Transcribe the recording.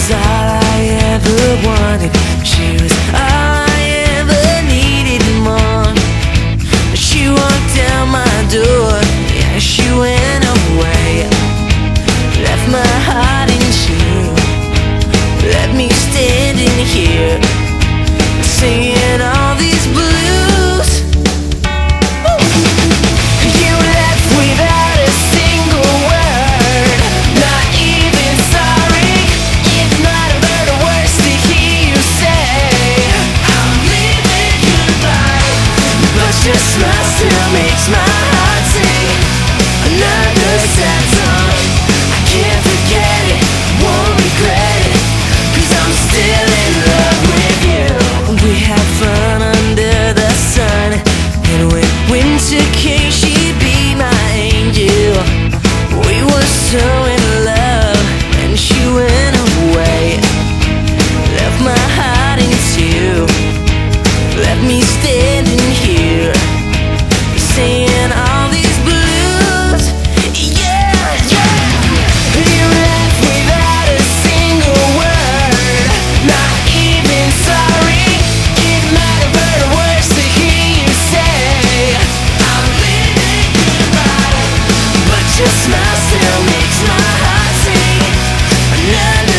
was all I ever wanted. She was all I ever needed and more. She walked down my door, yeah, she went away. Left my heart in two, left me standing here, singing all these blues. You left without a single word, not even sorry. It's not a better words to hear you say, I'm leaving goodbye. But your smile still makes my heart sing another sad song. I can't forget it, won't regret it, 'cause I'm still in love with you. We had fun under the sun, and when winter came she'd be my angel. We were so in love, and she went away. Left my heart in two, left me standing here, singing all these blues. Yeah, yeah. You left without a single word, not even sorry. It might have hurt worse to hear you say, I'm leaving goodbye. But your smile still makes my heart sing another